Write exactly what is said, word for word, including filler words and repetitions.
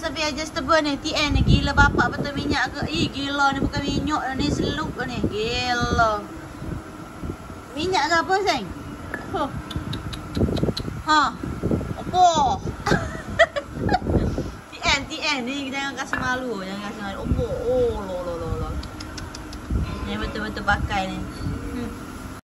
Wasabi adjustable ni. T N ni. Gila bapak betul minyak ke. Ih gila ni bukan minyak ni. Selup ni. Gila. Minyak ke apa sayang? Huh. Ha. Apa? T N, T N ni jangan kasih malu. Jangan kasih malu. Oh, oh, lo, lo, lo, lo. Ni betul-betul pakai ni.